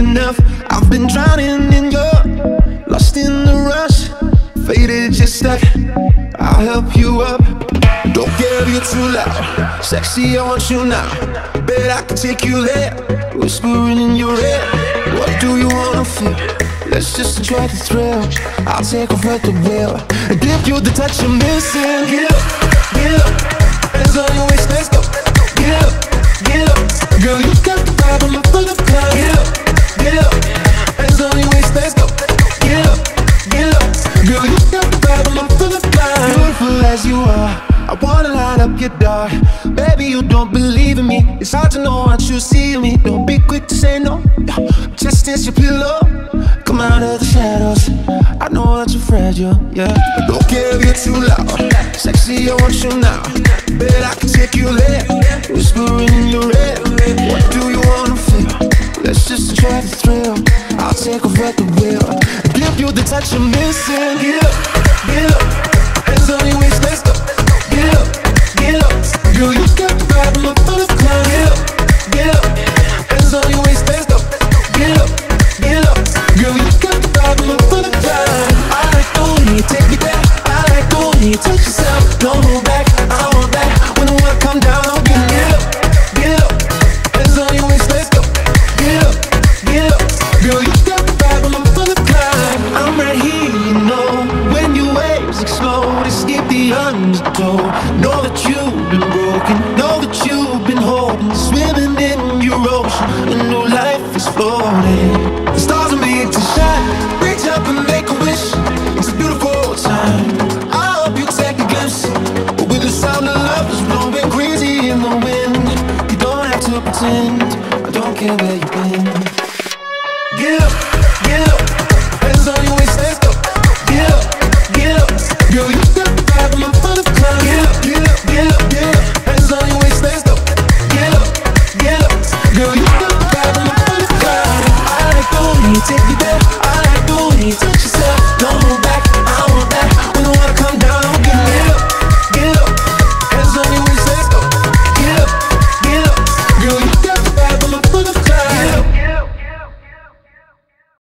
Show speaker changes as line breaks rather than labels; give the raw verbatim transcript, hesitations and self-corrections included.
enough. I've been drowning in your, lost in the rush, faded just stuck. I'll help you up. Don't care if you're too loud. Sexy, I want you now. Bet I can take you there. Whispering in your ear. What do you wanna feel? Let's just enjoy the thrill. I'll take over the wheel and give you the touch you're missing. Get up, get up. Hands on your waist, let's go. Get up, get up. Girl, you got the vibe, I'm full of cloud. Get up, get up. Hands on your waist, let's go. Get up, get up. Girl, you got the vibe, I'm full of cloud. Beautiful as you are, I wanna light up your dark. Baby, you don't believe in me. It's hard to know what you see in me. Don't be quick to say no. Just as your pillow, come out of the shadows. I know that you're fragile, yeah. Don't care if you're too loud. Sexy, I want you now. Bet I can take you there. Whispering in your ear. What do you wanna feel? Let's just enjoy the thrill. I'll take over the wheel and give you the touch you're missing. Get up, get up. Hands on your waist, let's go. Get up, get up. Girl, you got the vibe, I'm full of cloud. Get up, get up. Hands on your waist, let's go. Get up, get up. Girl, you got the vibe, I'm full of cloud. I like the way you take me there. I like the way you touch yourself. Don't hold back, I want that. When the world come down, I'll get get up, get up. Hands on your waist, let's go. Get up, get up. Girl, you got the vibe, I'm full of cloud. I'm right here, you know. When your waves explode, escape the undertow. Know that you've been broken, know that you've been holding, swimming in your ocean, and new life is floating.